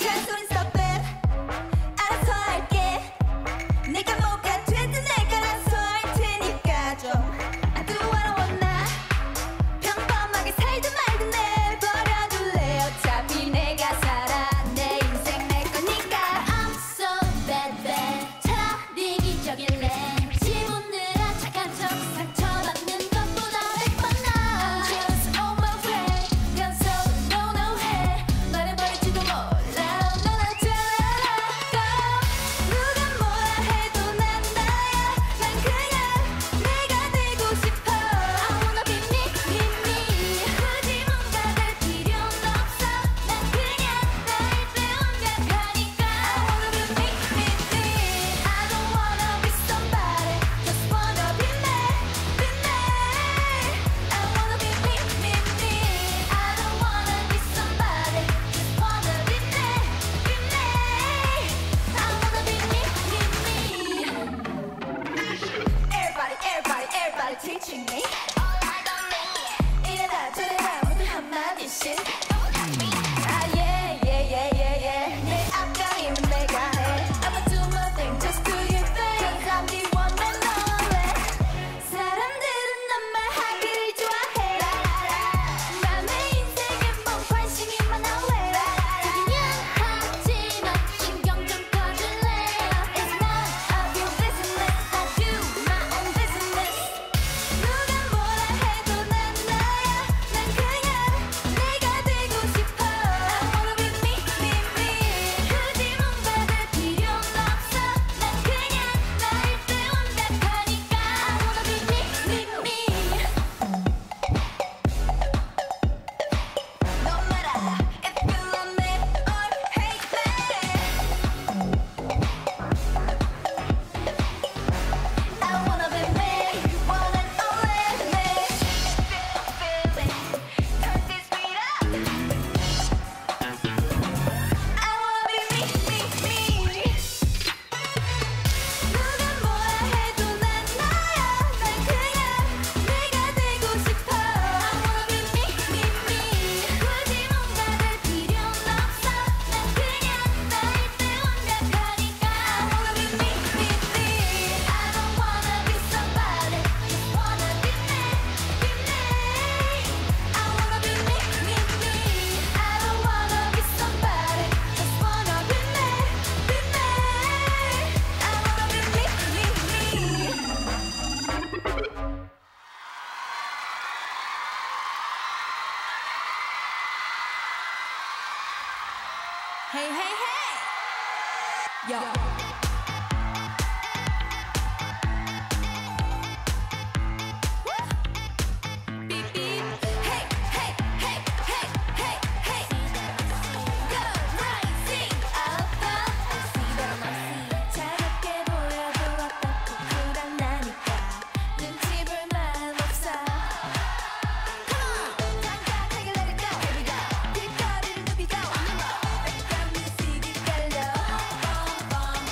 잔소리 stop it. 알아서 할게. 내가 뭐가 되든 내가 알아서 할 테니까 좀 I do what I want now. 평범하게 살든 말든 내버려둘래. 어차피 내가 살아. 내 인생 내 거니까. I'm so bad bad 차라리 기적일래 지문느라 착한 척 상처받는 것보다 100번 나아 I'm just on my way 변소 no no 해 말해버릴지도 몰라 넌 알잖아 누가 뭐라 해도 난 나야. 난 그냥 내가 되고 싶어. I wanna be me me me 굳이 뭔가 될 필요는 없어 난 그냥 나일 때 완벽하니까 I wanna be me, me, me. I don't wanna be somebody. Just wanna be me, be me. I wanna be me, me, me. I don't wanna be somebody just wanna be me be me I wanna be me me me Everybody, everybody, everybody teaching me. All eyes on me 이래라 저래라 모두 한마디씩. Ah yeah, yeah, yeah, yeah, yeah. 내 앞가림은 내가 해. I'ma do my thing, just do your thing. 'Cause I'm the one and only. 사람들은 난 말하기를 좋아해. 남의 인생에 뭔 관심이 많아 왜 미안하지만 신경 좀 꺼줄래 It's none of your business. I do my own business. 누가 뭐라 해도 난 나야. 난 그냥 내가 되고 싶어. I wanna be me, me, me. 굳이 뭔가 될 필요는 없어 난 그냥 나일 때 완벽하니까 I wanna be me me me No matter if you love me or hate me. I wanna be me, one and only me. Feeling, turn this beat up. I wanna be me, me, me. 누가 뭐라 해도 난 나야. 난 그냥 내가 되고 싶어. I wanna be me me me 굳이 뭔가 될 필요는 없어 난 그냥 나일 때 완벽하니까 I wanna be me, me, me. I don't wanna be somebody just wanna be me be me I wanna be me, me, me. I don't wanna be somebody Just wanna be me, be me. I wanna be me, me, me. Hey, hey, hey! Yo. Beep, beep. Hey, hey, hey, hey, hey, hey. Good rising alpha. 차갑게 보여도 어떻고 불안하니까 눈치 볼 마음 없어. Come on, 잠깐 take it, let it go. Here we go. 길거리를 눕히고 백감 뮤직이 깔려.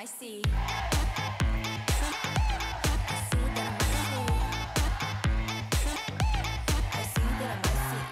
might see. I see that I might see. I see that I might see.